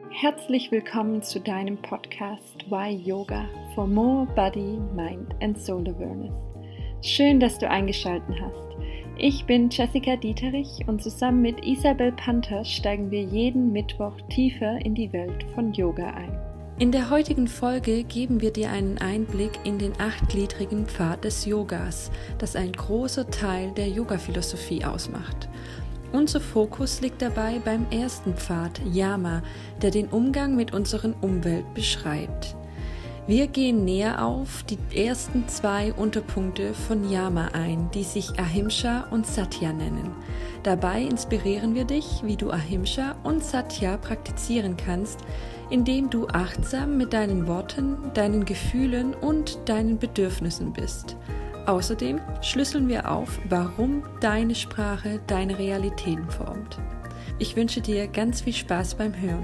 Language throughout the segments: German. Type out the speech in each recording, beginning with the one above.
Herzlich willkommen zu deinem Podcast Why Yoga for More Body, Mind and Soul Awareness. Schön, dass du eingeschaltet hast. Ich bin Jessica Dieterich und zusammen mit Isabel Panther steigen wir jeden Mittwoch tiefer in die Welt von Yoga ein. In der heutigen Folge geben wir dir einen Einblick in den 8gliedrigen Pfad des Yogas, das ein großer Teil der Yoga-Philosophie ausmacht. Unser Fokus liegt dabei beim ersten Pfad, Yama, der den Umgang mit unserer Umwelt beschreibt. Wir gehen näher auf die ersten 2 Unterpunkte von Yama ein, die sich Ahimsa und Satya nennen. Dabei inspirieren wir dich, wie du Ahimsa und Satya praktizieren kannst, indem du achtsam mit deinen Worten, deinen Gefühlen und deinen Bedürfnissen bist. Außerdem schlüsseln wir auf, warum deine Sprache deine Realitäten formt. Ich wünsche dir ganz viel Spaß beim Hören.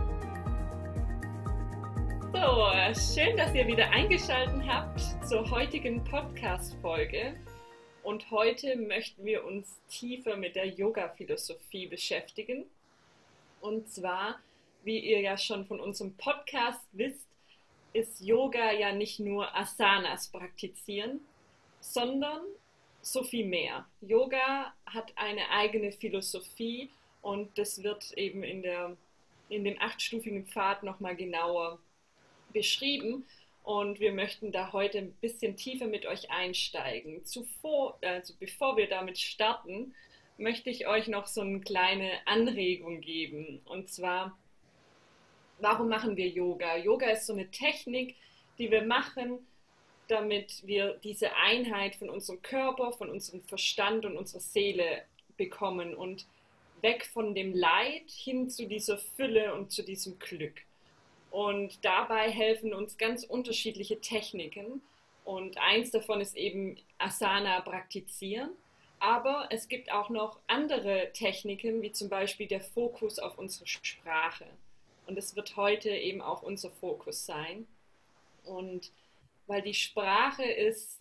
So, schön, dass ihr wieder eingeschaltet habt zur heutigen Podcast-Folge. Und heute möchten wir uns tiefer mit der Yoga-Philosophie beschäftigen. Und zwar, wie ihr ja schon von unserem Podcast wisst, ist Yoga ja nicht nur Asanas praktizieren, sondern so viel mehr. Yoga hat eine eigene Philosophie und das wird eben in dem 8-stufigen Pfad nochmal genauer beschrieben und wir möchten da heute ein bisschen tiefer mit euch einsteigen. Bevor wir damit starten, möchte ich euch noch so eine kleine Anregung geben und zwar, warum machen wir Yoga? Yoga ist so eine Technik, die wir machen, damit wir diese Einheit von unserem Körper, von unserem Verstand und unserer Seele bekommen und weg von dem Leid hin zu dieser Fülle und zu diesem Glück. Und dabei helfen uns ganz unterschiedliche Techniken und eins davon ist eben Asana praktizieren, aber es gibt auch noch andere Techniken, wie zum Beispiel der Fokus auf unsere Sprache. Und es wird heute eben auch unser Fokus sein. Und weil die Sprache ist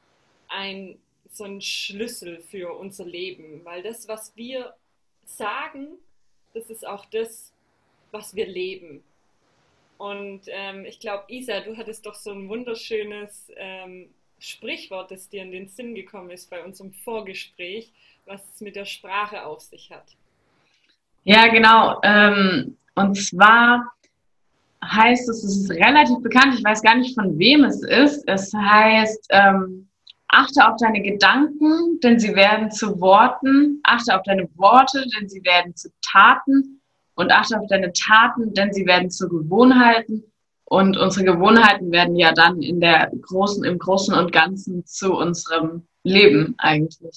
so ein Schlüssel für unser Leben, weil das, was wir sagen, das ist auch das, was wir leben. Und ich glaube, Isa, du hattest doch so ein wunderschönes Sprichwort, das dir in den Sinn gekommen ist bei unserem Vorgespräch, was es mit der Sprache auf sich hat. Ja, genau. Und zwar heißt es ist relativ bekannt, ich weiß gar nicht, von wem es ist. Es heißt, achte auf deine Gedanken, denn sie werden zu Worten. Achte auf deine Worte, denn sie werden zu Taten. Und achte auf deine Taten, denn sie werden zu Gewohnheiten. Und unsere Gewohnheiten werden ja dann im Großen und Ganzen zu unserem Leben eigentlich.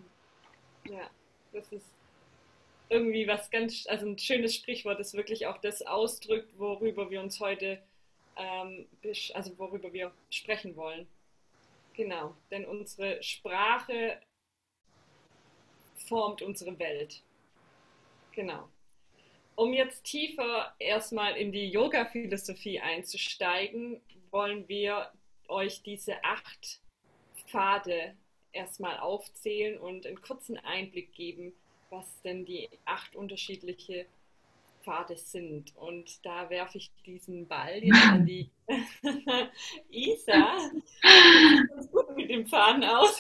Ja, das ist irgendwie ein schönes Sprichwort, das wirklich auch das ausdrückt, worüber wir uns heute, worüber wir sprechen wollen. Genau, denn unsere Sprache formt unsere Welt. Genau. Um jetzt tiefer erstmal in die Yoga-Philosophie einzusteigen, wollen wir euch diese 8 Pfade erstmal aufzählen und einen kurzen Einblick geben, was denn die 8 unterschiedliche Pfade sind. Und da werfe ich diesen Ball jetzt an die Isa. Sieht ganz gut mit dem Faden aus.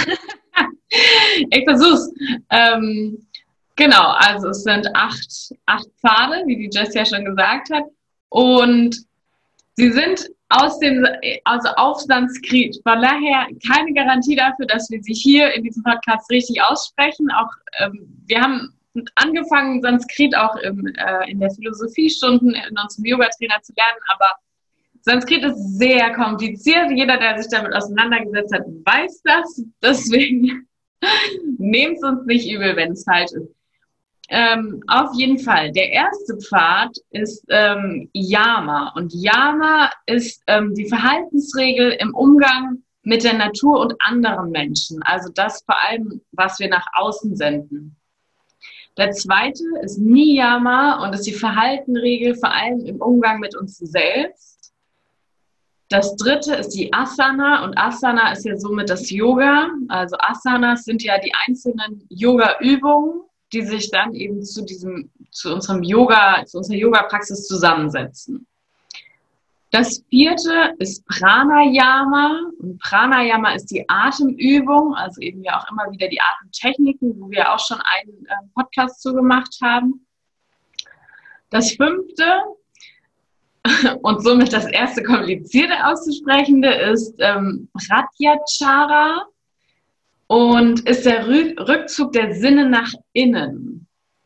Ich versuch's. Genau, also es sind 8 Pfade, wie die Jess ja schon gesagt hat. Und sie sind auf Sanskrit. Von daher keine Garantie dafür, dass wir sie hier in diesem Podcast richtig aussprechen. Auch wir haben angefangen, Sanskrit auch in der Philosophiestunden in unserem Yoga-Trainer zu lernen, aber Sanskrit ist sehr kompliziert. Jeder, der sich damit auseinandergesetzt hat, weiß das. Deswegen nehmt es uns nicht übel, wenn es falsch ist. Auf jeden Fall. Der erste Pfad ist Yama. Und Yama ist die Verhaltensregel im Umgang mit der Natur und anderen Menschen. Also das vor allem, was wir nach außen senden. Der zweite ist Niyama und ist die Verhaltenregel vor allem im Umgang mit uns selbst. Das dritte ist die Asana und Asana ist ja somit das Yoga. Also Asanas sind ja die einzelnen Yoga-Übungen. die sich dann eben zu unserer Yoga-Praxis zusammensetzen. Das 4. ist Pranayama. Und Pranayama ist die Atemübung, also eben ja auch immer wieder die Atemtechniken, wo wir auch schon einen Podcast zu gemacht haben. Das 5. und somit das erste komplizierte auszusprechende ist Pratyahara und ist der Rückzug der Sinne nach innen.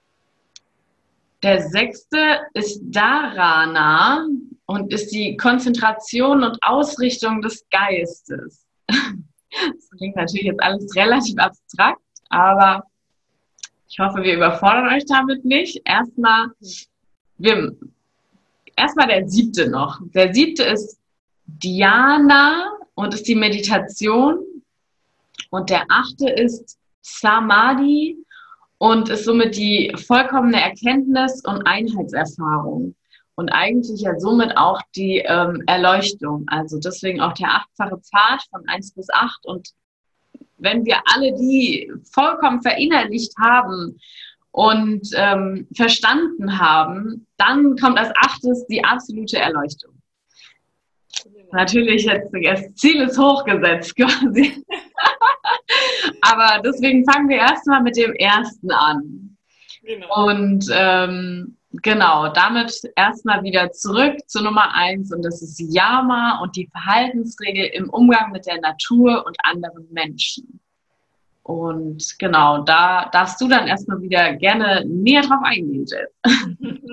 Der 6. ist Dharana und ist die Konzentration und Ausrichtung des Geistes. Das klingt natürlich jetzt alles relativ abstrakt, aber ich hoffe, wir überfordern euch damit nicht. Erstmal der 7. noch. Der 7. ist Dhyana und ist die Meditation. Und der 8. ist Samadhi und ist somit die vollkommene Erkenntnis und Einheitserfahrung. Und eigentlich ja somit auch die Erleuchtung. Also deswegen auch der 8-fache Pfad von 1 bis 8. Und wenn wir alle die vollkommen verinnerlicht haben und verstanden haben, dann kommt als 8. die absolute Erleuchtung. Natürlich, jetzt, das Ziel ist hochgesetzt quasi. Aber deswegen fangen wir erstmal mit dem 1. an. Genau. Und genau, damit erstmal wieder zurück zur Nummer 1 und das ist Yama und die Verhaltensregel im Umgang mit der Natur und anderen Menschen. Und genau, da darfst du dann erstmal wieder gerne näher drauf eingehen, Jess.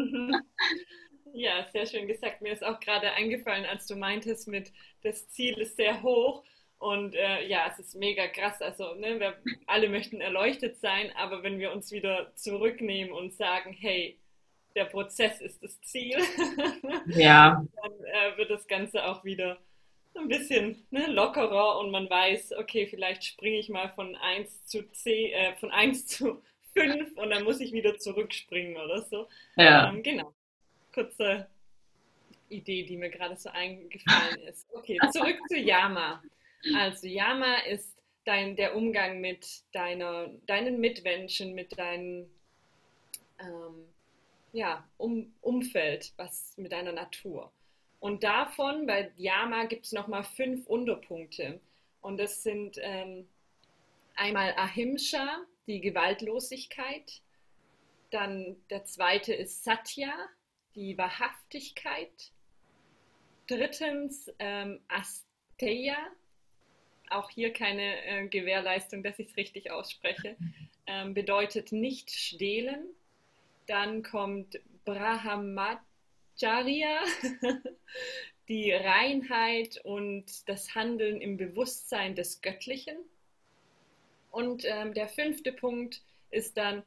Ja, sehr schön gesagt. Mir ist auch gerade eingefallen, als du meintest, das Ziel ist sehr hoch. Und ja, es ist mega krass. Also, ne, wir alle möchten erleuchtet sein, aber wenn wir uns wieder zurücknehmen und sagen, hey, der Prozess ist das Ziel, ja. Dann wird das Ganze auch wieder ein bisschen lockerer und man weiß, okay, vielleicht springe ich mal von 1 zu 5 und dann muss ich wieder zurückspringen oder so. Ja. Genau. Kurze Idee, die mir gerade so eingefallen ist. Okay, zurück zu Yama. Also Yama ist der Umgang mit deinen Mitmenschen, mit deinem Umfeld, mit deiner Natur. Und davon, bei Yama gibt es nochmal 5 Unterpunkte. Und das sind einmal Ahimsa, die Gewaltlosigkeit. Dann der 2. ist Satya, die Wahrhaftigkeit. 3. Asteya, auch hier keine Gewährleistung, dass ich es richtig ausspreche, bedeutet nicht stehlen. Dann kommt Brahmacharya, die Reinheit und das Handeln im Bewusstsein des Göttlichen. Und der 5. Punkt ist dann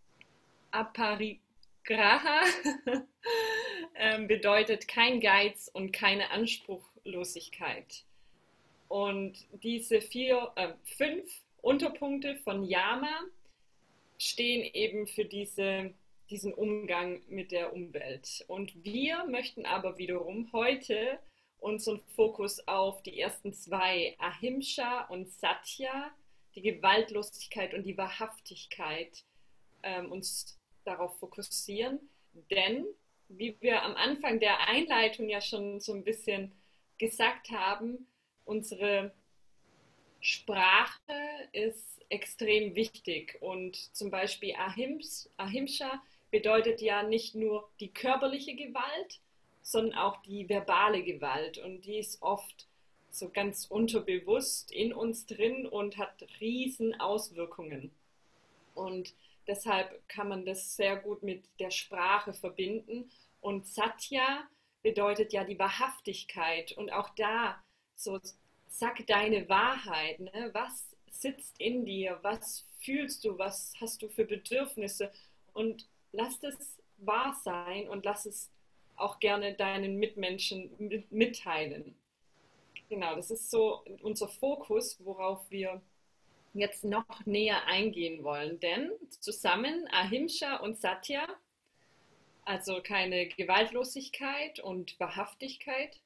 Aparigraha, bedeutet kein Geiz und keine Anspruchlosigkeit. Und diese 5 Unterpunkte von Yama stehen eben für diesen Umgang mit der Umwelt. Und wir möchten aber wiederum heute unseren Fokus auf die ersten 2, Ahimsa und Satya, die Gewaltlosigkeit und die Wahrhaftigkeit, uns darauf fokussieren. Denn, wie wir am Anfang der Einleitung ja schon so ein bisschen gesagt haben, unsere Sprache ist extrem wichtig und zum Beispiel Ahimsa bedeutet ja nicht nur die körperliche Gewalt, sondern auch die verbale Gewalt und die ist oft so ganz unterbewusst in uns drin und hat riesen Auswirkungen. Und deshalb kann man das sehr gut mit der Sprache verbinden. Und Satya bedeutet ja die Wahrhaftigkeit und auch da so, sag deine Wahrheit, ne? Was sitzt in dir, was fühlst du, was hast du für Bedürfnisse und lass das wahr sein und lass es auch gerne deinen Mitmenschen mitteilen. Genau, das ist so unser Fokus, worauf wir jetzt noch näher eingehen wollen, denn zusammen Ahimsa und Satya, also keine Gewaltlosigkeit und Wahrhaftigkeit,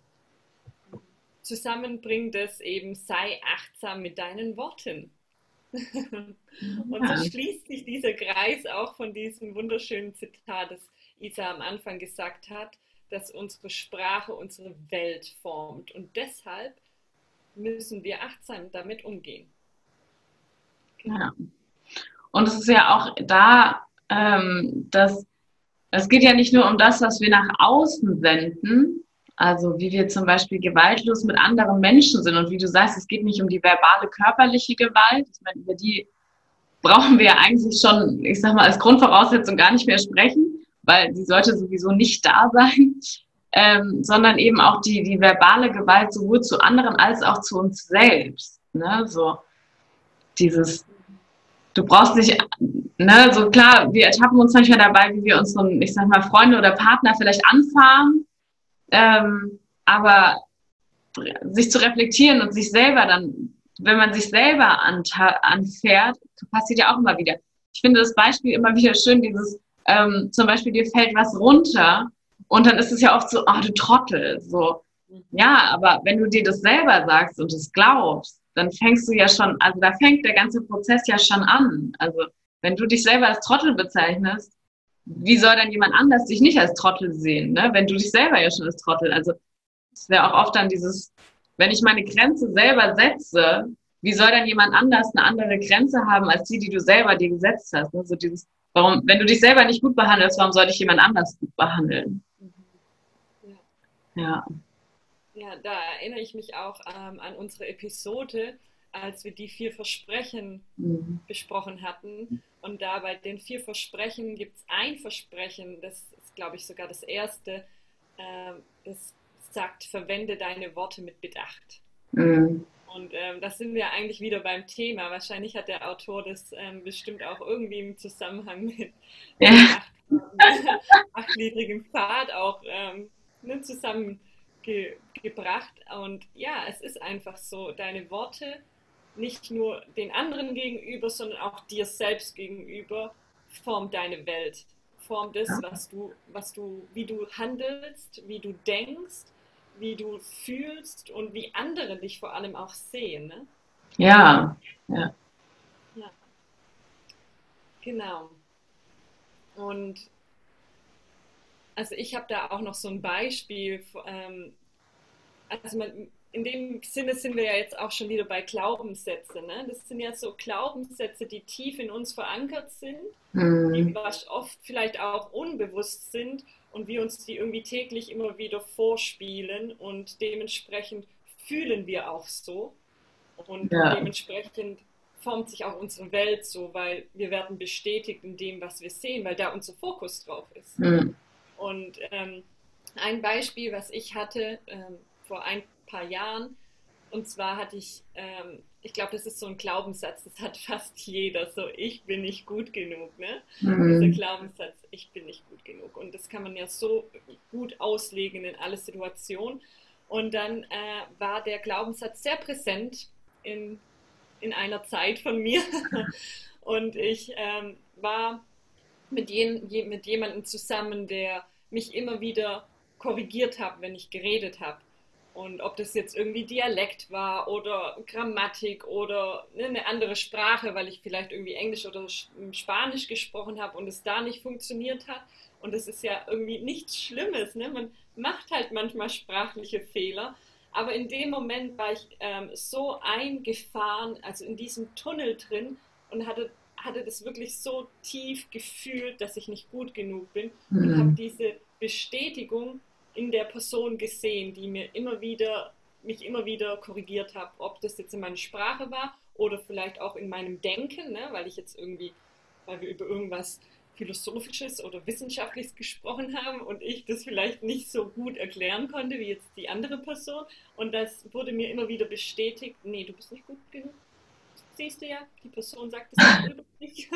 zusammen bringt es eben, sei achtsam mit deinen Worten. Und so schließt sich dieser Kreis auch von diesem wunderschönen Zitat, das Isa am Anfang gesagt hat, dass unsere Sprache unsere Welt formt. Und deshalb müssen wir achtsam damit umgehen. Genau. Ja. Und es ist ja auch da, dass es geht ja nicht nur um das, was wir nach außen senden, also wie wir zum Beispiel gewaltlos mit anderen Menschen sind. Und wie du sagst, es geht nicht um die verbale, körperliche Gewalt. Ich meine, über die brauchen wir ja eigentlich schon, ich sag mal, als Grundvoraussetzung gar nicht mehr sprechen, weil die sollte sowieso nicht da sein, sondern eben auch die verbale Gewalt sowohl zu anderen als auch zu uns selbst. Ne? So dieses, du brauchst nicht, ne, so klar, wir ertappen uns manchmal dabei, wie wir unseren, ich sag mal, Freunde oder Partner vielleicht anfahren, aber sich zu reflektieren und sich selber dann, wenn man sich selber anfährt, passiert ja auch immer wieder. Ich finde das Beispiel immer wieder schön, dieses, zum Beispiel dir fällt was runter und dann ist es ja oft so, ach du Trottel, so. Ja, aber wenn du dir das selber sagst und es glaubst, dann fängst du ja schon, also da fängt der ganze Prozess ja schon an. Also wenn du dich selber als Trottel bezeichnest, wie soll dann jemand anders dich nicht als Trottel sehen, ne? Wenn du dich selber ja schon als Trottel, also es wäre auch oft dann dieses, wenn ich meine Grenze selber setze, wie soll dann jemand anders eine andere Grenze haben, als die du selber dir gesetzt hast? Ne? So dieses, warum, wenn du dich selber nicht gut behandelst, warum soll dich jemand anders gut behandeln? Ja. Ja, da erinnere ich mich auch an unsere Episode, als wir die 4 Versprechen besprochen hatten. Und da bei den 4 Versprechen gibt es ein Versprechen, das ist, glaube ich, sogar das erste, das sagt, verwende deine Worte mit Bedacht. Und das sind wir eigentlich wieder beim Thema. Wahrscheinlich hat der Autor das bestimmt auch irgendwie im Zusammenhang mit dem 8-gliedrigen Pfad auch zusammengebracht. Und ja, es ist einfach so, deine Worte nicht nur den anderen gegenüber, sondern auch dir selbst gegenüber formt deine Welt, formt das, wie du handelst, wie du denkst, wie du fühlst und wie andere dich vor allem auch sehen. Ne? Ja. Genau. Und also ich habe da auch noch so ein Beispiel, also in dem Sinne sind wir ja jetzt auch schon wieder bei Glaubenssätzen. Ne? Das sind ja so Glaubenssätze, die tief in uns verankert sind, die oft vielleicht auch unbewusst sind und wir uns die irgendwie täglich immer wieder vorspielen und dementsprechend fühlen wir auch so und dementsprechend formt sich auch unsere Welt so, weil wir werden bestätigt in dem, was wir sehen, weil da unser Fokus drauf ist. Und ein Beispiel, was ich hatte vor ein paar Jahren, und zwar hatte ich glaube, das ist so ein Glaubenssatz, das hat fast jeder, so ich bin nicht gut genug, ne? Dieser Glaubenssatz, ich bin nicht gut genug. Und das kann man ja so gut auslegen in alle Situationen. Und dann war der Glaubenssatz sehr präsent in einer Zeit von mir. Und ich war mit jemandem zusammen, der mich immer wieder korrigiert hat, wenn ich geredet habe. Und ob das jetzt irgendwie Dialekt war oder Grammatik oder eine andere Sprache, weil ich vielleicht irgendwie Englisch oder Spanisch gesprochen habe und es da nicht funktioniert hat. Und das ist ja irgendwie nichts Schlimmes. Ne? Man macht halt manchmal sprachliche Fehler. Aber in dem Moment war ich so eingefahren, also in diesem Tunnel drin und hatte das wirklich so tief gefühlt, dass ich nicht gut genug bin und habe diese Bestätigung in der Person gesehen, die mich immer wieder korrigiert hat, ob das jetzt in meiner Sprache war oder vielleicht auch in meinem Denken, ne? weil wir über irgendwas Philosophisches oder Wissenschaftliches gesprochen haben und ich das vielleicht nicht so gut erklären konnte wie jetzt die andere Person. Und das wurde mir immer wieder bestätigt, nee, du bist nicht gut genug. Siehst du ja, die Person sagt es auch über dich.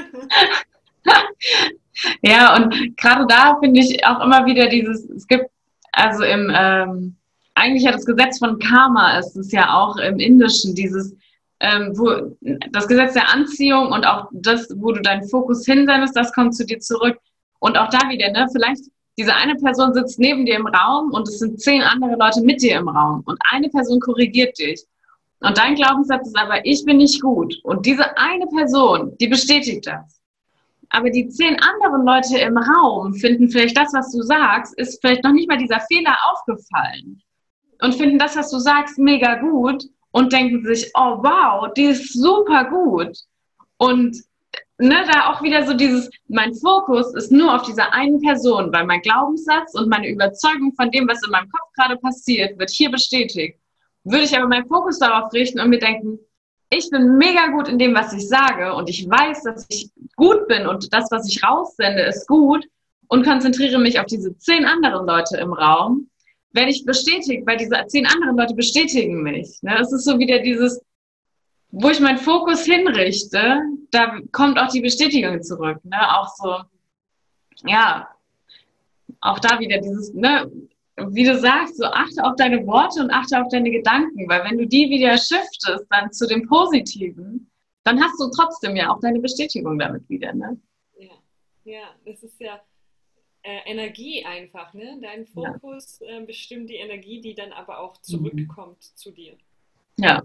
Ja, und gerade da finde ich auch immer wieder es gibt, also eigentlich ja das Gesetz von Karma ist es ja auch im Indischen, wo das Gesetz der Anziehung und auch das, wo du deinen Fokus hinsendest, das kommt zu dir zurück. Und auch da wieder, ne, vielleicht diese eine Person sitzt neben dir im Raum und es sind 10 andere Leute mit dir im Raum und eine Person korrigiert dich. Und dein Glaubenssatz ist aber, ich bin nicht gut. Und diese eine Person, die bestätigt das. Aber die 10 anderen Leute im Raum finden vielleicht das, was du sagst, ist vielleicht noch nicht mal dieser Fehler aufgefallen. Und finden das, was du sagst, mega gut und denken sich, oh wow, die ist super gut. Und ne, da auch wieder so dieses, mein Fokus ist nur auf dieser einen Person, weil mein Glaubenssatz und meine Überzeugung von dem, was in meinem Kopf gerade passiert, wird hier bestätigt. Würde ich aber meinen Fokus darauf richten und mir denken, ich bin mega gut in dem, was ich sage und ich weiß, dass ich gut bin und das, was ich raussende, ist gut und konzentriere mich auf diese 10 anderen Leute im Raum, werde ich bestätigt, weil diese 10 anderen Leute bestätigen mich. Ne? Es ist so wieder dieses, wo ich meinen Fokus hinrichte, da kommt auch die Bestätigung zurück. Ne? Auch so, ja, auch da wieder dieses, ne, wie du sagst, so achte auf deine Worte und achte auf deine Gedanken, weil wenn du die wieder shiftest dann zu dem Positiven, dann hast du trotzdem ja auch deine Bestätigung damit wieder, ne? Ja, das ist ja Energie einfach, ne? Dein Fokus bestimmt die Energie, die dann aber auch zurückkommt zu dir. Ja.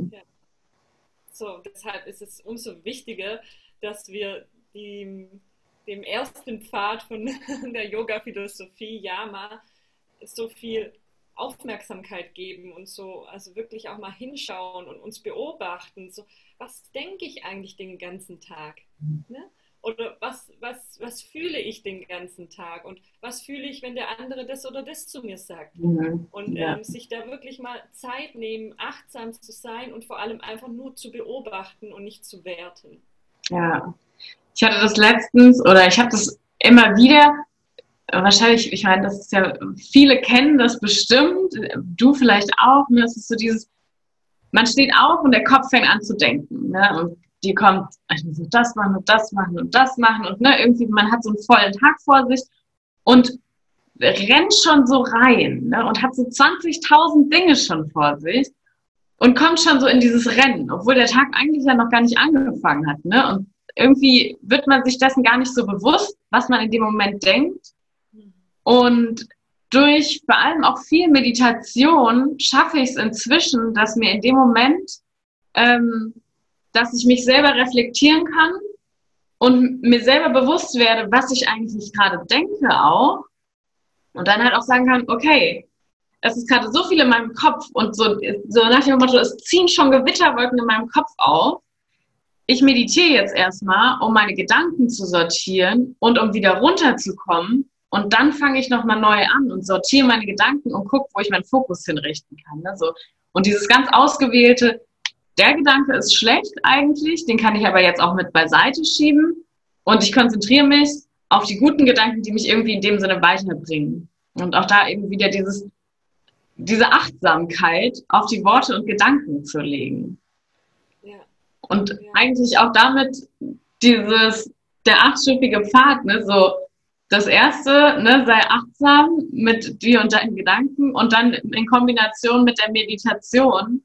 So, deshalb ist es umso wichtiger, dass wir dem ersten Pfad von der Yoga-Philosophie, Yama, so viel Aufmerksamkeit geben und so, also wirklich auch mal hinschauen und uns beobachten. So, was denke ich eigentlich den ganzen Tag? Ne? Oder was fühle ich den ganzen Tag? Und was fühle ich, wenn der andere das oder das zu mir sagt? Und sich da wirklich mal Zeit nehmen, achtsam zu sein und vor allem einfach nur zu beobachten und nicht zu werten. Ja, ich hatte das letztens, oder ich habe das immer wieder, wahrscheinlich, ich meine, das ist ja, viele kennen das bestimmt, du vielleicht auch, ne? Das ist so dieses, man steht auf und der Kopf fängt an zu denken, ne? Und die kommt, ich muss das machen und das machen und das machen und ne, irgendwie, man hat so einen vollen Tag vor sich und rennt schon so rein, ne? Und hat so 20.000 Dinge schon vor sich und kommt schon so in dieses Rennen, obwohl der Tag eigentlich ja noch gar nicht angefangen hat, ne? Und irgendwie wird man sich dessen gar nicht so bewusst, was man in dem Moment denkt. Und durch vor allem auch viel Meditation schaffe ich es inzwischen, dass mir in dem Moment, dass ich mich selber reflektieren kann und mir selber bewusst werde, was ich eigentlich gerade denke auch. Und dann halt auch sagen kann, okay, es ist gerade so viel in meinem Kopf und so nach dem Motto, es ziehen schon Gewitterwolken in meinem Kopf auf. Ich meditiere jetzt erstmal, um meine Gedanken zu sortieren und um wieder runterzukommen. Und dann fange ich nochmal neu an und sortiere meine Gedanken und gucke, wo ich meinen Fokus hinrichten kann. Ne? So. Und dieses ganz ausgewählte, der Gedanke ist schlecht eigentlich, den kann ich aber jetzt auch mit beiseite schieben. Und ich konzentriere mich auf die guten Gedanken, die mich irgendwie in dem Sinne weiterbringen. Und auch da eben wieder diese Achtsamkeit auf die Worte und Gedanken zu legen. Ja. Und eigentlich auch damit der 8-stufige Pfad, ne, so das erste, ne, sei achtsam mit dir und deinen Gedanken und dann in Kombination mit der Meditation,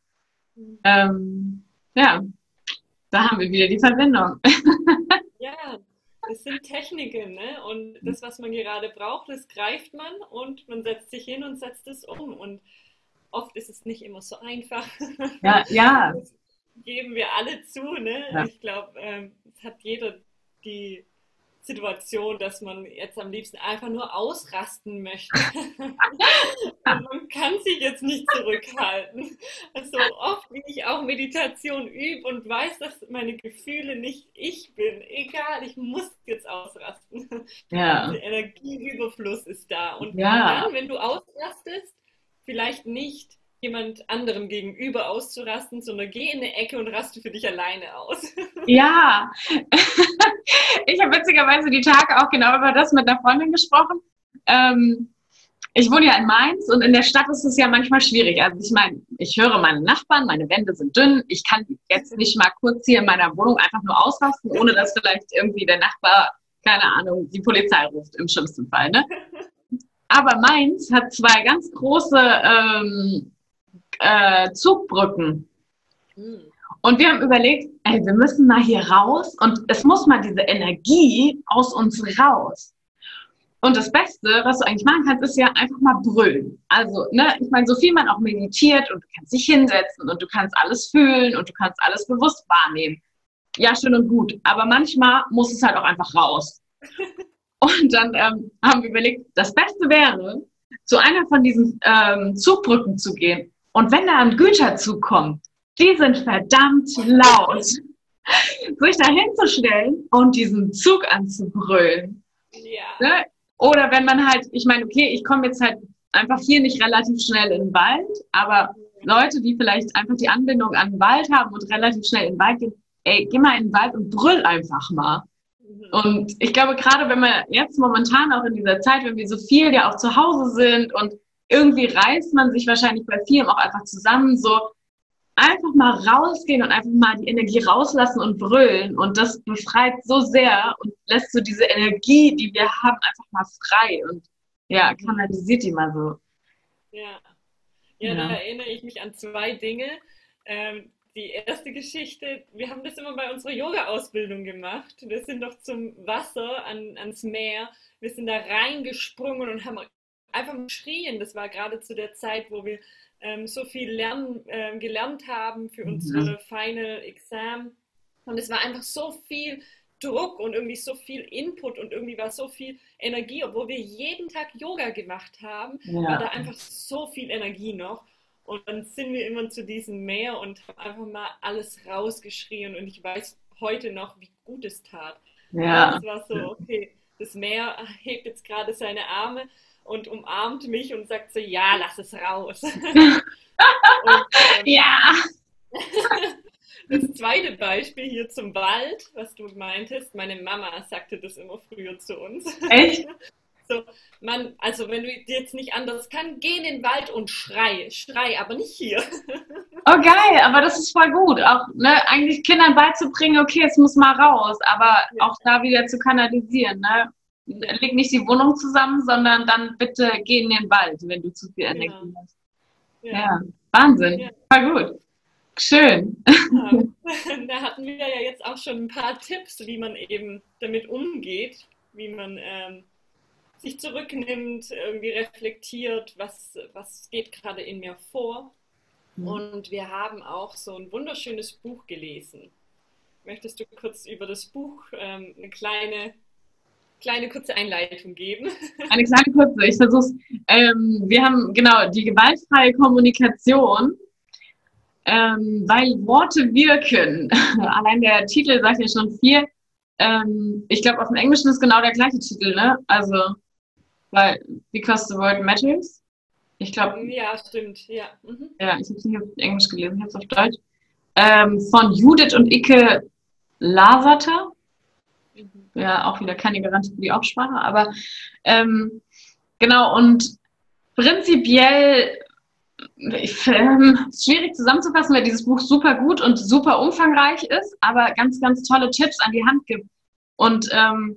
ja, da haben wir wieder die Verbindung. Ja, das sind Techniken, ne? Und das, was man gerade braucht, das greift man und man setzt sich hin und setzt es um. Und oft ist es nicht immer so einfach. Ja. Das geben wir alle zu, ne? Ja. Ich glaube, es hat jeder die Situation, dass man jetzt am liebsten einfach nur ausrasten möchte. Und man kann sich jetzt nicht zurückhalten. Also oft, wie ich auch Meditation übe und weiß, dass meine Gefühle nicht ich bin. Egal, ich muss jetzt ausrasten. Ja. Der Energieüberfluss ist da. Und dann, wenn du ausrastest, vielleicht nicht jemand anderem gegenüber auszurasten, sondern geh in eine Ecke und raste für dich alleine aus. Ja, ich habe witzigerweise die Tage auch genau über das mit einer Freundin gesprochen. Ich wohne ja in Mainz und in der Stadt ist es ja manchmal schwierig. Also ich meine, ich höre meine Nachbarn, meine Wände sind dünn. Ich kann jetzt nicht mal kurz hier in meiner Wohnung einfach nur ausrasten, ohne dass vielleicht irgendwie der Nachbar, keine Ahnung, die Polizei ruft, im schlimmsten Fall. Ne? Aber Mainz hat 2 ganz große Zugbrücken. Und wir haben überlegt, ey, wir müssen mal hier raus und es muss mal diese Energie aus uns raus. Und das Beste, was du eigentlich machen kannst, ist ja einfach mal brüllen. Also, ne, ich meine, so viel man auch meditiert und du kannst dich hinsetzen und du kannst alles fühlen und du kannst alles bewusst wahrnehmen. Ja, schön und gut. Aber manchmal muss es halt auch einfach raus. Und dann haben wir überlegt, das Beste wäre, zu einer von diesen Zugbrücken zu gehen. Und wenn da ein Güterzug kommt, die sind verdammt laut, sich da hinzustellen und diesen Zug anzubrüllen. Ja. Ne? Oder wenn man halt, ich meine, okay, ich komme jetzt halt einfach hier nicht relativ schnell in den Wald, aber Leute, die vielleicht einfach die Anbindung an den Wald haben und relativ schnell in den Wald gehen, ey, geh mal in den Wald und brüll einfach mal. Und ich glaube, gerade wenn wir jetzt momentan auch in dieser Zeit, wenn wir so viel ja auch zu Hause sind und irgendwie reißt man sich wahrscheinlich bei vielem auch einfach zusammen, so einfach mal rausgehen und einfach mal die Energie rauslassen und brüllen. Und das befreit so sehr und lässt so diese Energie, die wir haben, einfach mal frei und ja, kanalisiert die mal so. Ja. Ja, da erinnere ich mich an 2 Dinge. Die erste Geschichte, wir haben das immer bei unserer Yoga-Ausbildung gemacht. Wir sind doch zum Wasser, ans Meer. Wir sind da reingesprungen und haben einfach geschrien. Das war gerade zu der Zeit, wo wir so viel gelernt haben für unsere Final Exam. Und es war einfach so viel Druck und irgendwie so viel Input und irgendwie war so viel Energie. Obwohl wir jeden Tag Yoga gemacht haben, war da einfach so viel Energie noch. Und dann sind wir immer zu diesem Meer und haben einfach mal alles rausgeschrien. Und ich weiß heute noch, wie gut es tat. Ja. Es war so, okay, das Meer hebt jetzt gerade seine Arme und umarmt mich und sagt so, ja, lass es raus. Und, ja. Das zweite Beispiel hier zum Wald, was du meintest, meine Mama sagte das immer früher zu uns. Echt? So, also wenn du jetzt nicht anders kannst, geh in den Wald und schrei, aber nicht hier. Oh geil, aber das ist voll gut. Auch ne, eigentlich Kindern beizubringen, okay, es muss mal raus, aber auch da wieder zu kanalisieren. Ne? Leg nicht die Wohnung zusammen, sondern dann bitte geh in den Wald, wenn du zu viel Energie hast. Ja, Wahnsinn, voll gut. Schön. Da hatten wir ja jetzt auch schon ein paar Tipps, wie man eben damit umgeht, wie man sich zurücknimmt, irgendwie reflektiert, was geht gerade in mir vor. Und wir haben auch so ein wunderschönes Buch gelesen. Möchtest du kurz über das Buch eine kleine kurze Einleitung geben? Eine kleine kurze, ich versuch's. Wir haben genau die gewaltfreie Kommunikation, weil Worte wirken. Allein der Titel sagt ja schon viel. Ich glaube, auf dem Englischen ist genau der gleiche Titel, ne? Also, weil Because the Word Matters. Ich glaube. Ja, stimmt, ja. Ja, ich habe es nicht auf Englisch gelesen, ich habe es auf Deutsch. Von Judith und Ike Lasata. Ja, auch wieder keine Garantie für die Aussprache, aber genau, und prinzipiell schwierig zusammenzufassen, weil dieses Buch super gut und super umfangreich ist, aber ganz, ganz tolle Tipps an die Hand gibt. Und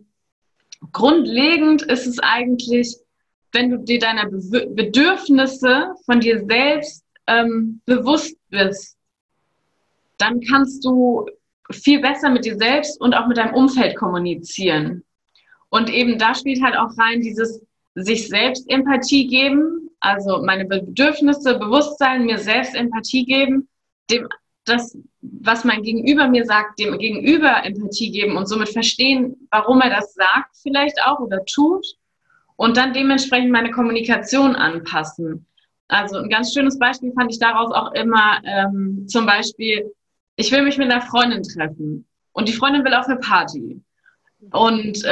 grundlegend ist es eigentlich, wenn du dir deiner Bedürfnisse von dir selbst bewusst bist, dann kannst du viel besser mit dir selbst und auch mit deinem Umfeld kommunizieren. Und eben da spielt halt auch rein dieses sich selbst Empathie geben, also meine Bedürfnisse, Bewusstsein, mir selbst Empathie geben, das, was mein Gegenüber mir sagt, dem Gegenüber Empathie geben und somit verstehen, warum er das sagt vielleicht auch oder tut und dann dementsprechend meine Kommunikation anpassen. Also ein ganz schönes Beispiel fand ich daraus auch immer zum Beispiel, ich will mich mit einer Freundin treffen und die Freundin will auf eine Party. Und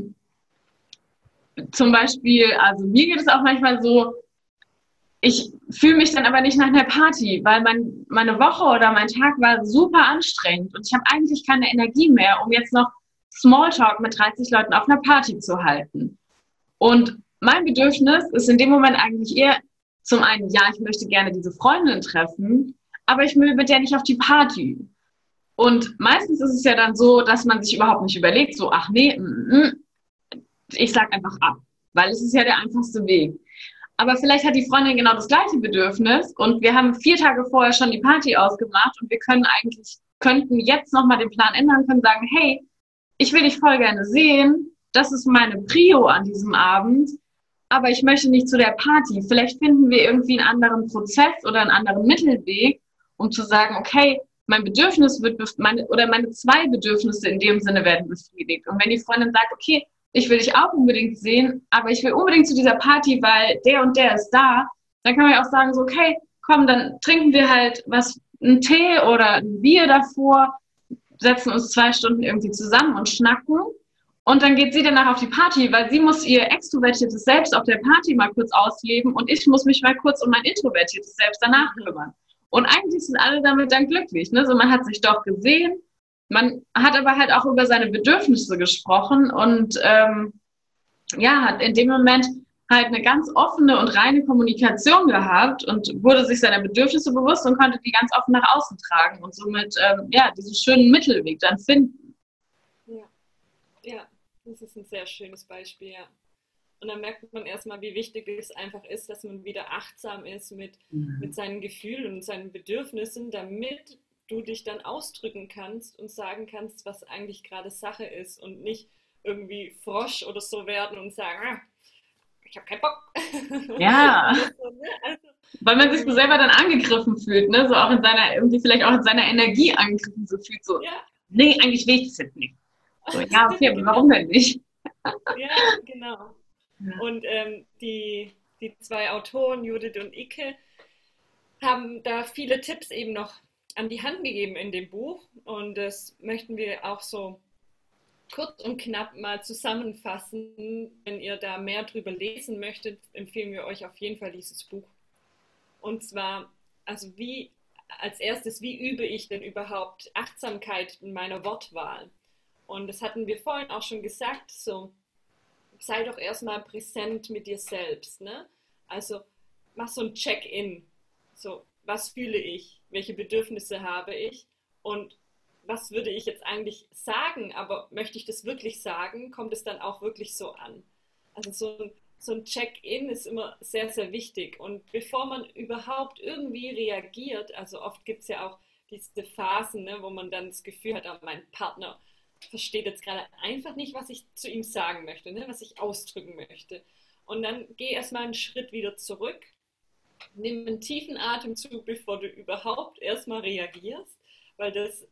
zum Beispiel, also mir geht es auch manchmal so, ich fühle mich dann aber nicht nach einer Party, weil meine Woche oder mein Tag war super anstrengend und ich habe eigentlich keine Energie mehr, um jetzt noch Smalltalk mit 30 Leuten auf einer Party zu halten. Und mein Bedürfnis ist in dem Moment eigentlich eher zum einen, ja, ich möchte gerne diese Freundin treffen, aber ich will mit der nicht auf die Party. Und meistens ist es ja dann so, dass man sich überhaupt nicht überlegt, so, ach nee, ich sag einfach ab, weil es ist ja der einfachste Weg. Aber vielleicht hat die Freundin genau das gleiche Bedürfnis und wir haben 4 Tage vorher schon die Party ausgemacht und wir könnten jetzt nochmal den Plan ändern, können sagen, hey, ich will dich voll gerne sehen, das ist meine Prio an diesem Abend, aber ich möchte nicht zu der Party. Vielleicht finden wir irgendwie einen anderen Prozess oder einen anderen Mittelweg, um zu sagen, okay, mein Bedürfnis wird, meine zwei Bedürfnisse in dem Sinne werden befriedigt. Und wenn die Freundin sagt, okay, ich will dich auch unbedingt sehen, aber ich will unbedingt zu dieser Party, weil der und der ist da, dann kann man ja auch sagen, so, okay, komm, dann trinken wir halt einen Tee oder ein Bier davor, setzen uns 2 Stunden irgendwie zusammen und schnacken. Und dann geht sie danach auf die Party, weil sie muss ihr extrovertiertes Selbst auf der Party mal kurz ausleben und ich muss mich mal kurz um mein introvertiertes Selbst danach kümmern. Und eigentlich sind alle damit dann glücklich. Ne? So, man hat sich doch gesehen, man hat aber halt auch über seine Bedürfnisse gesprochen und ja, hat in dem Moment halt eine ganz offene und reine Kommunikation gehabt und wurde sich seiner Bedürfnisse bewusst und konnte die ganz offen nach außen tragen und somit ja, diesen schönen Mittelweg dann finden. Ja, ja, das ist ein sehr schönes Beispiel, ja. Und dann merkt man erstmal, wie wichtig es einfach ist, dass man wieder achtsam ist mit seinen Gefühlen und seinen Bedürfnissen, damit du dich dann ausdrücken kannst und sagen kannst, was eigentlich gerade Sache ist und nicht irgendwie Frosch oder so werden und sagen, ah, ich habe keinen Bock. Ja, So, ne? Also, weil man sich so selber dann angegriffen fühlt, ne? So auch in seiner, irgendwie vielleicht auch in seiner Energie angegriffen so fühlt, so, ja, nee, eigentlich will ich das jetzt nicht. So, ja, okay, aber warum genau. denn nicht? Ja, genau. Ja. Und die zwei Autoren, Judith und Icke, haben da viele Tipps eben noch an die Hand gegeben in dem Buch. Und das möchten wir auch so kurz und knapp mal zusammenfassen. Wenn ihr da mehr drüber lesen möchtet, empfehlen wir euch auf jeden Fall dieses Buch. Und zwar, also als erstes, wie übe ich denn überhaupt Achtsamkeit in meiner Wortwahl? Und das hatten wir vorhin auch schon gesagt, so sei doch erstmal präsent mit dir selbst, ne? Also mach so ein Check-in. So, was fühle ich? Welche Bedürfnisse habe ich? Und was würde ich jetzt eigentlich sagen? Aber möchte ich das wirklich sagen? Kommt es dann auch wirklich so an? Also so ein Check-in ist immer sehr, sehr wichtig. Und bevor man überhaupt irgendwie reagiert, also oft gibt es ja auch diese Phasen, ne, wo man dann das Gefühl hat, oh, mein Partner versteht jetzt gerade einfach nicht, was ich zu ihm sagen möchte, ne, was ich ausdrücken möchte. Und dann geh erstmal einen Schritt wieder zurück, nimm einen tiefen Atemzug, bevor du überhaupt erstmal reagierst, weil das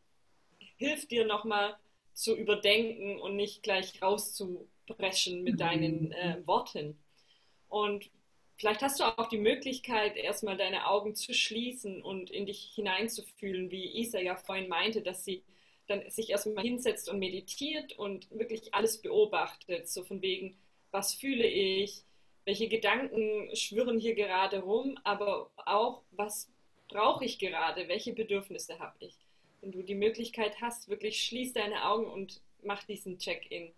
hilft dir nochmal zu überdenken und nicht gleich rauszubrechen mit deinen Worten. Und vielleicht hast du auch die Möglichkeit, erstmal deine Augen zu schließen und in dich hineinzufühlen, wie Isa ja vorhin meinte, dass sie dann sich erstmal hinsetzt und meditiert und wirklich alles beobachtet, so von wegen, was fühle ich, welche Gedanken schwirren hier gerade rum, aber auch, was brauche ich gerade, welche Bedürfnisse habe ich. Wenn du die Möglichkeit hast, wirklich schließ deine Augen und mach diesen Check-in.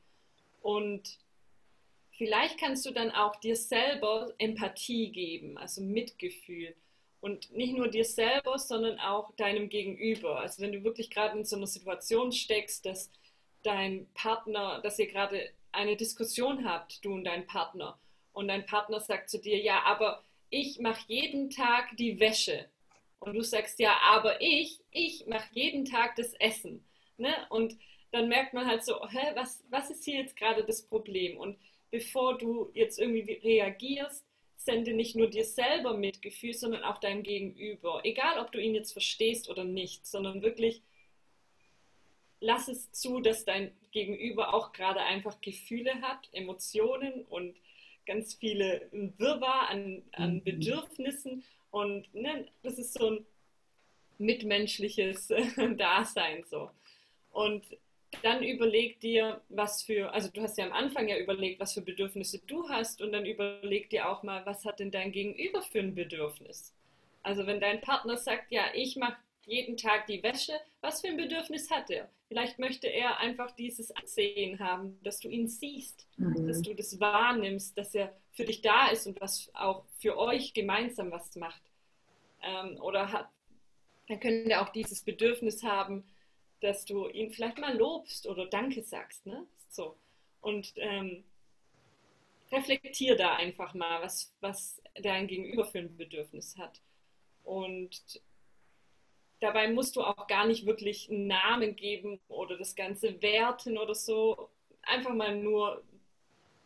Und vielleicht kannst du dann auch dir selber Empathie geben, also Mitgefühl. Und nicht nur dir selber, sondern auch deinem Gegenüber. Also wenn du wirklich gerade in so einer Situation steckst, dass dein Partner, dass ihr gerade eine Diskussion habt, du und dein Partner, und dein Partner sagt zu dir, ja, aber ich mache jeden Tag die Wäsche. Und du sagst, ja, aber ich mache jeden Tag das Essen. Ne? Und dann merkt man halt so, hä, was ist hier jetzt gerade das Problem? Und bevor du jetzt irgendwie reagierst, sende nicht nur dir selber Mitgefühl, sondern auch deinem Gegenüber. Egal, ob du ihn jetzt verstehst oder nicht, sondern wirklich lass es zu, dass dein Gegenüber auch gerade einfach Gefühle hat, Emotionen und ganz viele Wirrwarr an Bedürfnissen. Und ne, das ist so ein mitmenschliches Dasein so. Und dann überleg dir, also du hast ja am Anfang ja überlegt, was für Bedürfnisse du hast und dann überleg dir auch mal, was hat denn dein Gegenüber für ein Bedürfnis? Also wenn dein Partner sagt, ja, ich mache jeden Tag die Wäsche, was für ein Bedürfnis hat er? Vielleicht möchte er einfach dieses Ansehen haben, dass du ihn siehst, dass du das wahrnimmst, dass er für dich da ist und was auch für euch gemeinsam was macht. Dann könnte er auch dieses Bedürfnis haben, dass du ihn vielleicht mal lobst oder Danke sagst. Ne? So. Und reflektier da einfach mal, was dein Gegenüber für ein Bedürfnis hat. Und dabei musst du auch gar nicht wirklich einen Namen geben oder das Ganze werten oder so. Einfach mal nur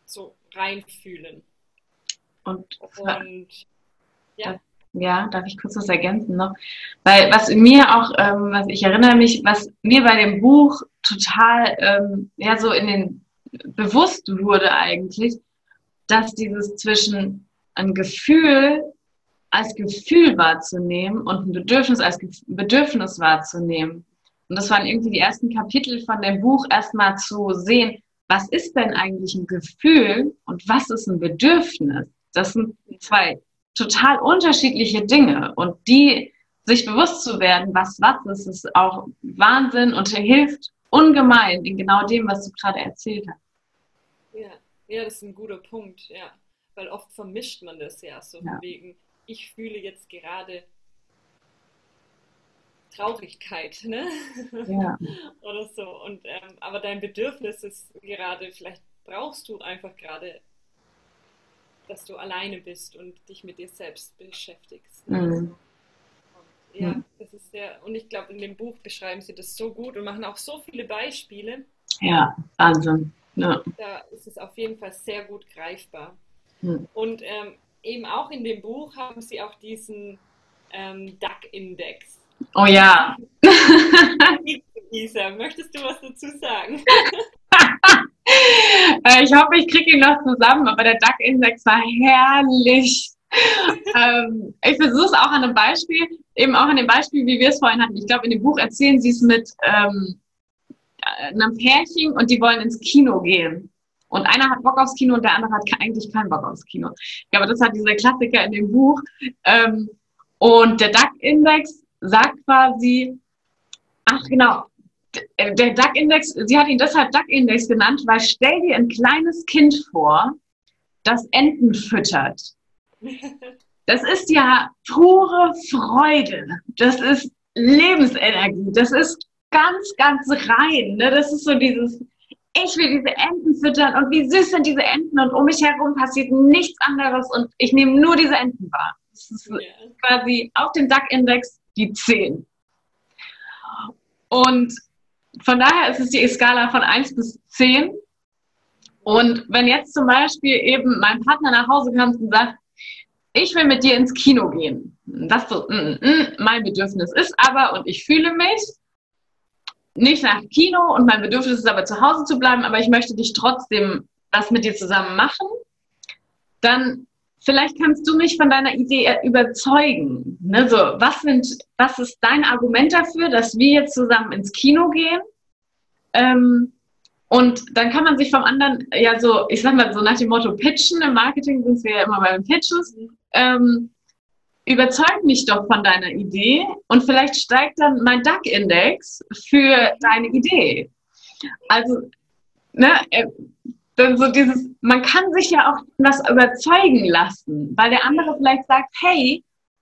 so reinfühlen. Und ja. Ja, darf ich kurz was ergänzen noch? Weil was mir auch, was ich erinnere mich, was mir bei dem Buch total so in den bewusst wurde eigentlich, dass dieses zwischen ein Gefühl als Gefühl wahrzunehmen und ein Bedürfnis als Bedürfnis wahrzunehmen. Und das waren irgendwie die ersten Kapitel von dem Buch, erstmal zu sehen, was ist denn eigentlich ein Gefühl und was ist ein Bedürfnis? Das sind zwei total unterschiedliche Dinge und die sich bewusst zu werden, was ist, ist auch Wahnsinn und hilft ungemein in genau dem, was du gerade erzählt hast. Ja, das ist ein guter Punkt, ja. Weil oft vermischt man das ja so von wegen, ich fühle jetzt gerade Traurigkeit, ne? Ja. Oder so. Und, aber dein Bedürfnis ist gerade, vielleicht brauchst du einfach gerade, dass du alleine bist und dich mit dir selbst beschäftigst. Ne? Mhm. Und, ja, das ist sehr, und ich glaube, in dem Buch beschreiben sie das so gut und machen auch so viele Beispiele. Ja, Wahnsinn. Ja. Da ist es auf jeden Fall sehr gut greifbar. Mhm. Und eben auch in dem Buch haben sie auch diesen DAC-Index. Oh ja. Isa, möchtest du was dazu sagen? Ich hoffe, ich kriege ihn noch zusammen, aber der DAC-Index war herrlich. Ich versuche es auch an einem Beispiel, eben auch an dem Beispiel, wie wir es vorhin hatten. Ich glaube, in dem Buch erzählen sie es mit einem Pärchen und die wollen ins Kino gehen. Und einer hat Bock aufs Kino und der andere hat eigentlich keinen Bock aufs Kino. Ich glaube, das hat dieser Klassiker in dem Buch. Und der DAC-Index sagt quasi, ach genau, der DAC-Index, sie hat ihn deshalb DAC-Index genannt, weil stell dir ein kleines Kind vor, das Enten füttert. Das ist ja pure Freude. Das ist Lebensenergie. Das ist ganz, ganz rein. Ne? Das ist so dieses, ich will diese Enten füttern und wie süß sind diese Enten und um mich herum passiert nichts anderes und ich nehme nur diese Enten wahr. Das ist quasi auf dem DAC-Index die 10. Und von daher ist es die Skala von 1 bis 10. Und wenn jetzt zum Beispiel eben mein Partner nach Hause kommt und sagt, ich will mit dir ins Kino gehen. Das so, mein Bedürfnis ist aber, und ich fühle mich nicht nach Kino und mein Bedürfnis ist aber zu Hause zu bleiben, aber ich möchte dich trotzdem was mit dir zusammen machen, dann vielleicht kannst du mich von deiner Idee überzeugen. Ne? So, was ist dein Argument dafür, dass wir jetzt zusammen ins Kino gehen? Und dann kann man sich vom anderen, ja so, ich sag mal so nach dem Motto pitchen, im Marketing sind wir ja immer bei den Pitches, überzeug mich doch von deiner Idee und vielleicht steigt dann mein DAC-Index für deine Idee. Also, ne, dann so dieses, man kann sich ja auch was überzeugen lassen, weil der andere vielleicht sagt, hey,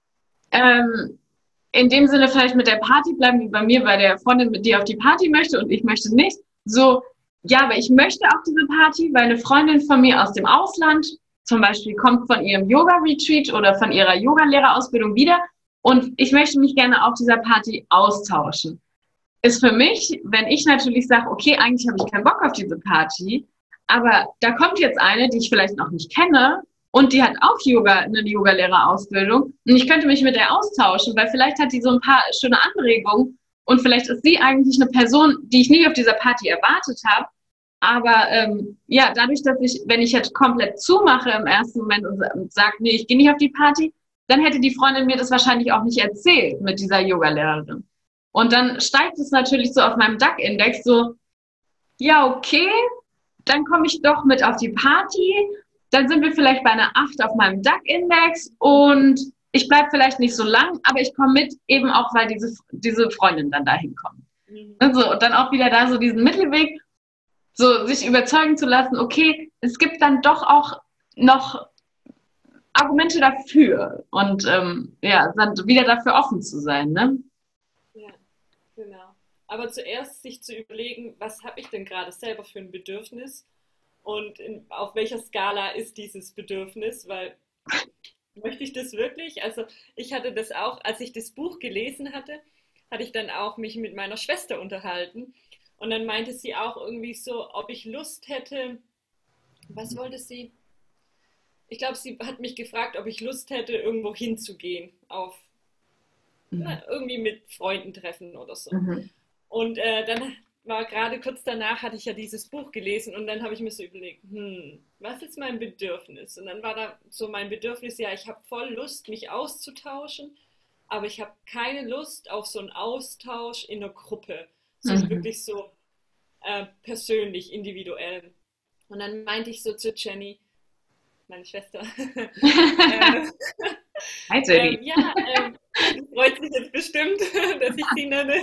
in dem Sinne vielleicht mit der Party bleiben wie bei mir, bei der Freundin, mit die auf die Party möchte und ich möchte nicht. So, ja, aber ich möchte auf diese Party, weil eine Freundin von mir aus dem Ausland zum Beispiel kommt von ihrem Yoga-Retreat oder von ihrer Yogalehrerausbildung wieder und ich möchte mich gerne auf dieser Party austauschen. Ist für mich, wenn ich natürlich sage, okay, eigentlich habe ich keinen Bock auf diese Party, aber da kommt jetzt eine, die ich vielleicht noch nicht kenne und die hat auch eine Yogalehrerausbildung und ich könnte mich mit der austauschen, weil vielleicht hat die so ein paar schöne Anregungen und vielleicht ist sie eigentlich eine Person, die ich nie auf dieser Party erwartet habe. Aber ja, dadurch, dass wenn ich jetzt komplett zumache im ersten Moment und sage, nee, ich gehe nicht auf die Party, dann hätte die Freundin mir das wahrscheinlich auch nicht erzählt mit dieser Yogalehrerin. Und dann steigt es natürlich so auf meinem DAC-Index so, ja, okay, dann komme ich doch mit auf die Party, dann sind wir vielleicht bei einer 8 auf meinem DAC-Index und ich bleibe vielleicht nicht so lang, aber ich komme mit, eben auch, weil diese Freundin dann dahin kommt. Also, und dann auch wieder da so diesen Mittelweg, so sich überzeugen zu lassen, okay, es gibt dann doch auch noch Argumente dafür und ja, dann wieder dafür offen zu sein, ne? Ja, genau. Aber zuerst sich zu überlegen, was habe ich denn gerade selber für ein Bedürfnis und auf welcher Skala ist dieses Bedürfnis, weil möchte ich das wirklich? Also ich hatte das auch, als ich das Buch gelesen hatte, hatte ich dann auch mich mit meiner Schwester unterhalten und dann meinte sie auch irgendwie so, ob ich Lust hätte, was wollte sie? Ich glaube, sie hat mich gefragt, ob ich Lust hätte, irgendwo hinzugehen, auf irgendwie mit Freunden treffen oder so. Mhm. Und dann war gerade kurz danach, hatte ich ja dieses Buch gelesen und dann habe ich mir so überlegt, was ist mein Bedürfnis? Und dann war da so mein Bedürfnis, ja, ich habe voll Lust, mich auszutauschen, aber ich habe keine Lust auf so einen Austausch in einer Gruppe, so Mhm. wirklich so persönlich, individuell. Und dann meinte ich so zu Jenny, meine Schwester, äh, Hi, Jenny. ja, die freut sich jetzt bestimmt, dass ich sie nenne.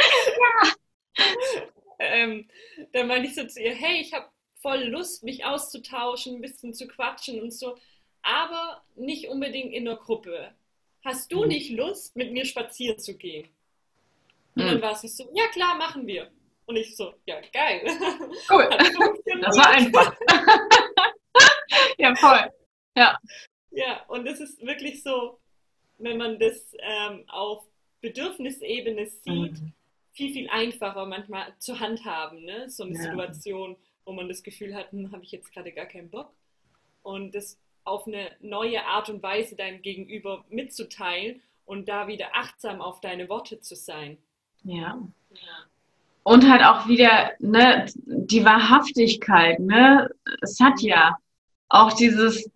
ähm, Dann meinte ich so zu ihr, hey, ich habe voll Lust, mich auszutauschen, ein bisschen zu quatschen und so, aber nicht unbedingt in der Gruppe. Hast du nicht Lust, mit mir spazieren zu gehen? Und dann Mhm. war sie so, ja klar, machen wir. Und ich so, ja geil. Cool. Hat Das war funktioniert. einfach. Ja, voll. Ja. Ja, und es ist wirklich so, wenn man das auf Bedürfnisebene sieht, Mhm. viel, viel einfacher manchmal zu handhaben, ne? So eine Ja. Situation, wo man das Gefühl hat, habe ich jetzt gerade gar keinen Bock. Und das auf eine neue Art und Weise deinem Gegenüber mitzuteilen und da wieder achtsam auf deine Worte zu sein. Ja. Ja, Und halt auch wieder, ne, die Wahrhaftigkeit, ne? Es hat mhm. ja auch dieses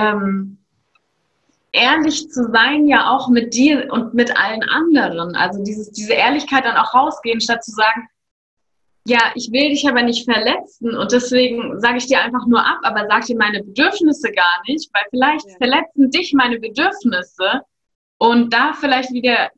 ehrlich zu sein, ja auch mit dir und mit allen anderen. Also diese Ehrlichkeit dann auch rausgehen, statt zu sagen, ja, ich will dich aber nicht verletzen und deswegen sage ich dir einfach nur ab, aber sag dir meine Bedürfnisse gar nicht, weil vielleicht Ja, verletzen dich meine Bedürfnisse und da vielleicht wieder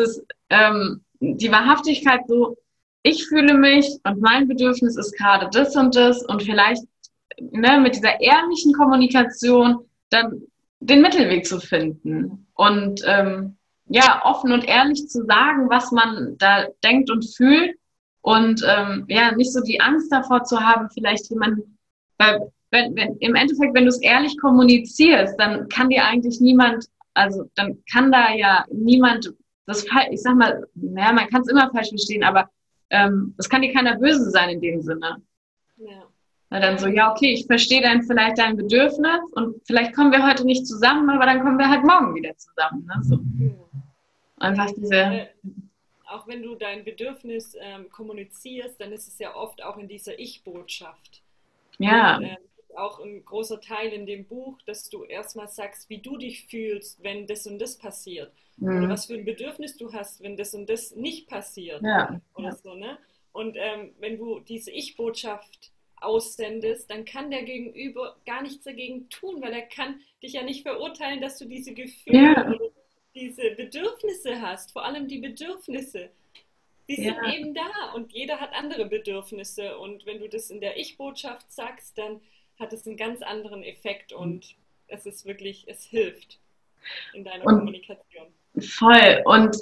die Wahrhaftigkeit so, ich fühle mich und mein Bedürfnis ist gerade das und vielleicht ne, mit dieser ehrlichen Kommunikation dann den Mittelweg zu finden und ja, offen und ehrlich zu sagen, was man da denkt und fühlt und ja, nicht so die Angst davor zu haben, vielleicht jemanden, weil wenn im Endeffekt, wenn du es ehrlich kommunizierst, dann kann dir eigentlich niemand, also dann kann da ja niemand das, ich sag mal, naja, man kann es immer falsch verstehen, aber es kann dir keiner böse sein in dem Sinne. ja, Na dann ja, so, ja, okay, ich verstehe dann vielleicht dein Bedürfnis und vielleicht kommen wir heute nicht zusammen, aber dann kommen wir halt morgen wieder zusammen. Ne? So. ja. Einfach diese, Weil auch wenn du dein Bedürfnis kommunizierst, dann ist es ja oft auch in dieser Ich-Botschaft. Und ja, auch ein großer Teil in dem Buch, dass du erstmal sagst, wie du dich fühlst, wenn das und das passiert. Oder mhm. was für ein Bedürfnis du hast, wenn das und das nicht passiert. Ja, Oder ja. so, ne? Und wenn du diese Ich-Botschaft aussendest, dann kann der Gegenüber gar nichts dagegen tun, weil er kann dich ja nicht verurteilen, dass du diese Gefühle Ja, oder diese Bedürfnisse hast. Vor allem die Bedürfnisse, die sind ja. eben da und jeder hat andere Bedürfnisse. Und wenn du das in der Ich-Botschaft sagst, dann hat es einen ganz anderen Effekt und es ist wirklich, es hilft in deiner Und Kommunikation. voll. Und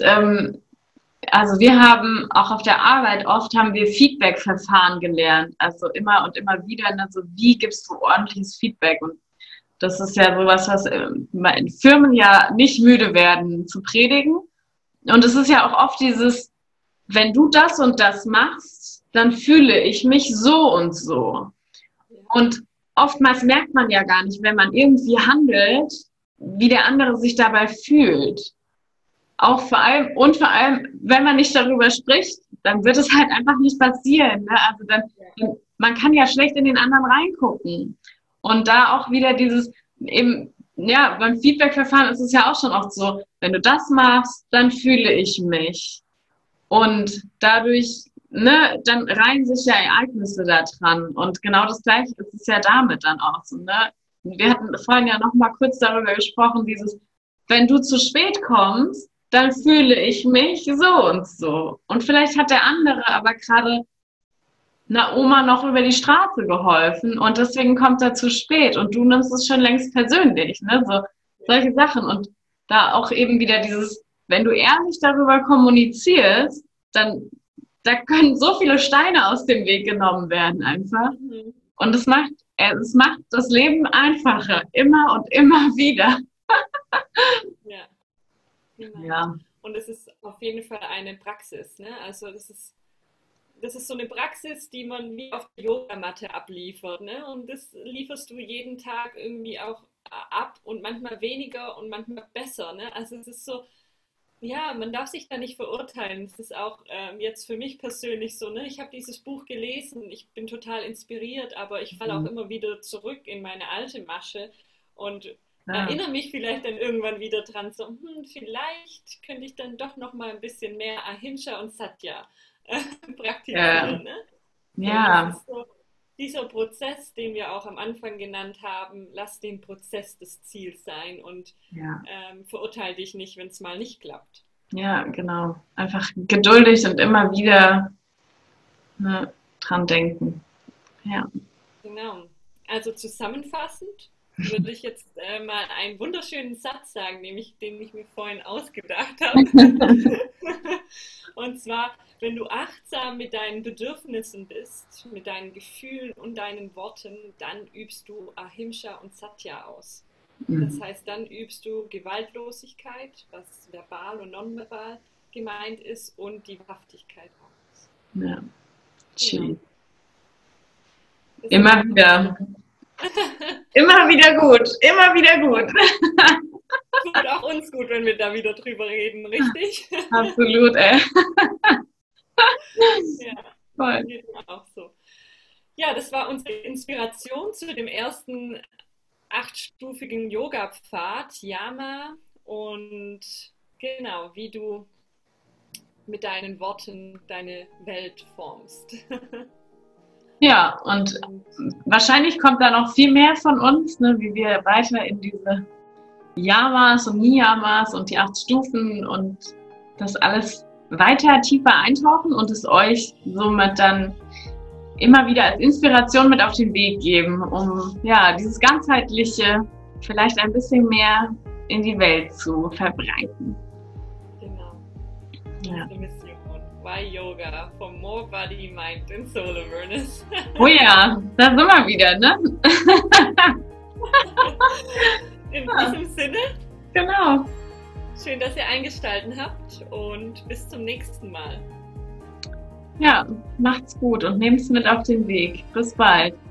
also wir haben auch auf der Arbeit oft haben wir Feedback-Verfahren gelernt. Also immer und immer wieder, ne, so wie gibst du ordentliches Feedback? Und das ist ja sowas, was in Firmen ja nicht müde werden zu predigen. Und es ist ja auch oft dieses, wenn du das und das machst, dann fühle ich mich so und so. Ja, Und oftmals merkt man ja gar nicht, wenn man irgendwie handelt, wie der andere sich dabei fühlt. Auch vor allem, wenn man nicht darüber spricht, dann wird es halt einfach nicht passieren. Ne? Also ja, man kann ja schlecht in den anderen reingucken. Und da auch wieder dieses, eben, ja, beim Feedback-Verfahren ist es ja auch schon oft so, wenn du das machst, dann fühle ich mich. Und dadurch, ne, dann reihen sich ja Ereignisse da dran. Und genau das Gleiche ist es ja damit dann auch so, ne? Wir hatten vorhin ja noch mal kurz darüber gesprochen, dieses, wenn du zu spät kommst, dann fühle ich mich so und so. Und vielleicht hat der andere aber gerade einer Oma noch über die Straße geholfen und deswegen kommt er zu spät und du nimmst es schon längst persönlich, ne? So, ja, solche Sachen. Und da auch eben wieder dieses, wenn du ehrlich darüber kommunizierst, dann da können so viele Steine aus dem Weg genommen werden einfach. mhm. Und es macht das Leben einfacher, immer und immer wieder. Ja, genau. Ja. Und es ist auf jeden Fall eine Praxis, ne? Also das ist das ist so eine Praxis, die man wie auf der Yogamatte abliefert, ne? Und das lieferst du jeden Tag irgendwie auch ab und manchmal weniger und manchmal besser, ne? Also es ist so, ja, man darf sich da nicht verurteilen. Es ist auch jetzt für mich persönlich so, ne? Ich habe dieses Buch gelesen, ich bin total inspiriert, aber ich falle auch immer wieder zurück in meine alte Masche und erinnere mich vielleicht dann irgendwann wieder dran, so, vielleicht könnte ich dann doch noch mal ein bisschen mehr Ahimsa und Satya praktizieren, ne? Ja. Das ist so dieser Prozess, den wir auch am Anfang genannt haben, lass den Prozess das Ziel sein und verurteile dich nicht, wenn es mal nicht klappt. Ja, genau. Einfach geduldig und immer wieder, ne, dran denken. Ja. Genau. Also zusammenfassend würde ich jetzt mal einen wunderschönen Satz sagen, nämlich den ich mir vorhin ausgedacht habe. Und zwar, wenn du achtsam mit deinen Bedürfnissen bist, mit deinen Gefühlen und deinen Worten, dann übst du Ahimsa und Satya aus. Das heißt, dann übst du Gewaltlosigkeit, was verbal und nonverbal gemeint ist, und die Wahrhaftigkeit aus. Ja, schön. Genau. Immer wieder. Immer wieder gut. Immer wieder gut. Tut auch uns gut, wenn wir da wieder drüber reden, richtig? Absolut, ey. Ja, Voll. geht mir auch so. Ja, das war unsere Inspiration zu dem ersten 8-stufigen Yoga-Pfad, Yama, und genau, wie du mit deinen Worten deine Welt formst. Ja, und wahrscheinlich kommt da noch viel mehr von uns, ne, wie wir weiter in diese Yamas und Niyamas und die 8 Stufen und das alles weiter tiefer eintauchen und es euch somit dann immer wieder als Inspiration mit auf den Weg geben, um ja dieses ganzheitliche vielleicht ein bisschen mehr in die Welt zu verbreiten. Genau. Ja. Unsere Mission. Why Yoga? For more body, mind and soul awareness. Oh ja, da sind wir wieder, ne? In diesem Sinne. Genau. Schön, dass ihr eingeschaltet habt und bis zum nächsten Mal. Ja, macht's gut und nehmt's mit auf den Weg. Bis bald.